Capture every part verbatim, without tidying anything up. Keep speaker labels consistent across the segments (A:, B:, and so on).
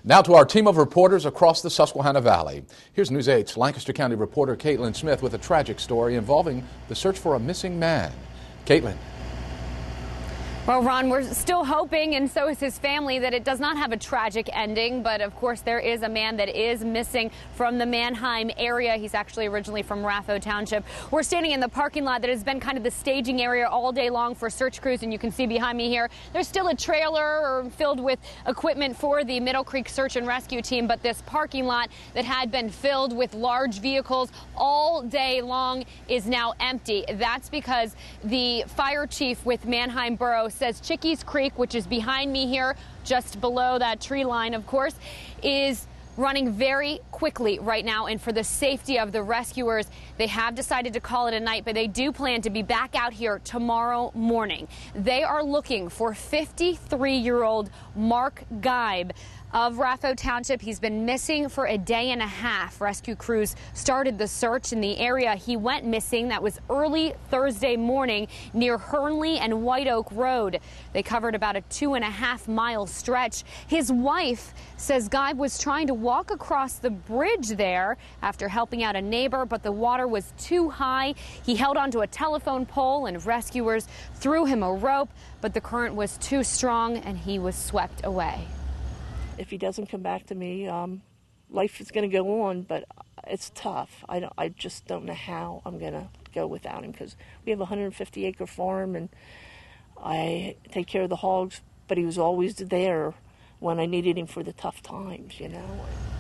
A: Now to our team of reporters across the Susquehanna Valley. Here's News eight's Lancaster County reporter Caitlin Smith with a tragic story involving the search for a missing man. Caitlin.
B: Well, Ron, we're still hoping, and so is his family, that it does not have a tragic ending. But, of course, there is a man that is missing from the Manheim area. He's actually originally from Raffo Township. We're standing in the parking lot that has been kind of the staging area all day long for search crews, and you can see behind me here, there's still a trailer filled with equipment for the Middle Creek Search and Rescue Team. But this parking lot that had been filled with large vehicles all day long is now empty. That's because the fire chief with Manheim Borough says Chickies Creek, which is behind me here, just below that tree line, of course, is running very quickly right now. And for the safety of the rescuers, they have decided to call it a night, but they do plan to be back out here tomorrow morning. They are looking for fifty-three-year-old Mark Geib of Raffo Township. He's been missing for a day and a half. Rescue crews started the search in the area he went missing. That was early Thursday morning near Hernley and White Oak Road. They covered about a two and a half mile stretch. His wife says Geib was trying to walk across the bridge there after helping out a neighbor, but the water was too high. He held onto a telephone pole and rescuers threw him a rope, but the current was too strong and he was swept away.
C: If he doesn't come back to me, um, life is going to go on, but it's tough. I, don't, I just don't know how I'm going to go without him, because we have a one hundred fifty acre farm and I take care of the hogs, but he was always there when I needed him for the tough times, you know.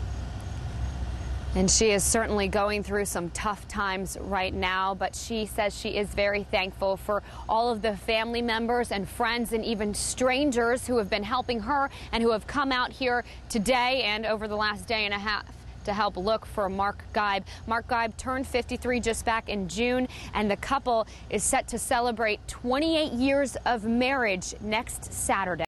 B: And she is certainly going through some tough times right now, but she says she is very thankful for all of the family members and friends and even strangers who have been helping her and who have come out here today and over the last day and a half to help look for Mark Geib. Mark Geib turned fifty-three just back in June, and the couple is set to celebrate twenty-eight years of marriage next Saturday.